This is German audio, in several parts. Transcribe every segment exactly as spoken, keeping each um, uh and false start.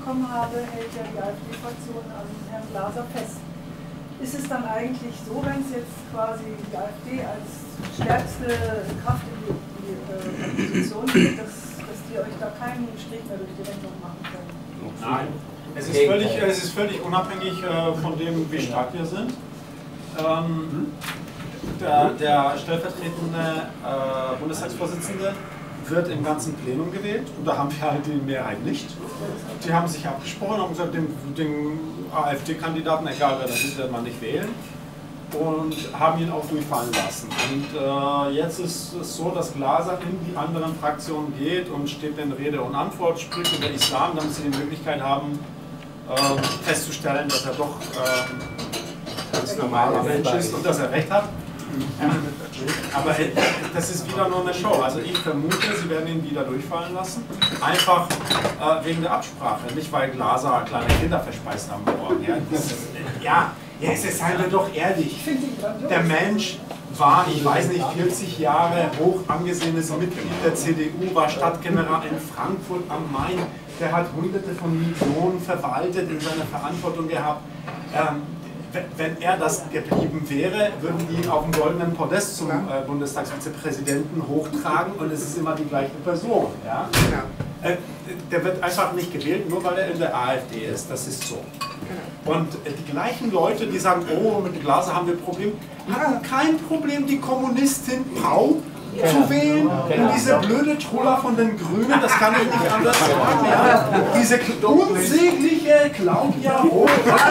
mitbekommen habe, hält ja die AfD-Fraktion an Herrn Glaser fest. Ist es dann eigentlich so, wenn es jetzt quasi die AfD als stärkste Kraft in die, in die äh, Opposition geht, dass, dass die euch da keinen Strich mehr durch die Rechnung machen können? Nein, es ist völlig, es ist völlig unabhängig äh, von dem, wie stark wir sind. Ähm, der, der stellvertretende äh, Bundestagsvorsitzende wird im ganzen Plenum gewählt und da haben wir halt die Mehrheit nicht. Die haben sich abgesprochen und gesagt, den, den AfD-Kandidaten, egal wer das ist, werden wir nicht wählen, und haben ihn auch durchfallen lassen. Und äh, jetzt ist es so, dass Glaser in die anderen Fraktionen geht und steht in Rede und Antwort, spricht über Islam, damit sie die Möglichkeit haben, äh, festzustellen, dass er doch äh, ein normaler Mensch ist und dass er recht hat. Aber das ist wieder nur eine Show. Also ich vermute, sie werden ihn wieder durchfallen lassen. Einfach äh, wegen der Absprache, nicht weil Glaser kleine Kinder verspeist haben morgen. Ja, ja, jetzt ist halt doch ehrlich. Der Mensch war, ich weiß nicht, vierzig Jahre hoch angesehenes Mitglied der C D U, war Stadtgeneral in Frankfurt am Main. Der hat Hunderte von Millionen verwaltet, in seiner Verantwortung gehabt. Ähm, Wenn er das geblieben wäre, würden die ihn auf dem goldenen Podest zum äh, Bundestagsvizepräsidenten hochtragen und es ist immer die gleiche Person. Ja? Äh, der wird einfach nicht gewählt, nur weil er in der AfD ist. Das ist so. Und äh, die gleichen Leute, die sagen, oh, mit Glaser haben wir ein Problem, hatten kein Problem, die Kommunistin Pau zu wählen und diese blöde Truller von den Grünen, das kann ich nicht anders sagen, ja? Diese unsägliche Claudia Roth.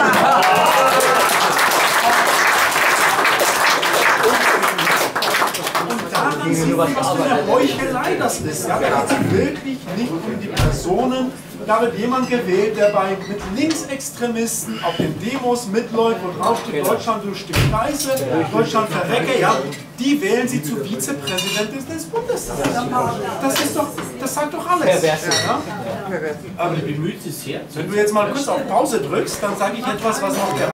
Und daran sieht man, was für eine Heuchelei das ist. Ja? Da geht es wirklich nicht um die Personen. Da wird jemand gewählt, der bei, mit Linksextremisten auf den Demos mitläuft, wo drauf steht, Deutschland du Stück Scheiße, Deutschland verrecke, ja, die wählen sie zu Vizepräsidentin des Bundestags. Das ist doch, das sagt doch alles. Ja? Aber die bemüht sich sehr. Wenn du jetzt mal kurz auf Pause drückst, dann sage ich etwas, was noch der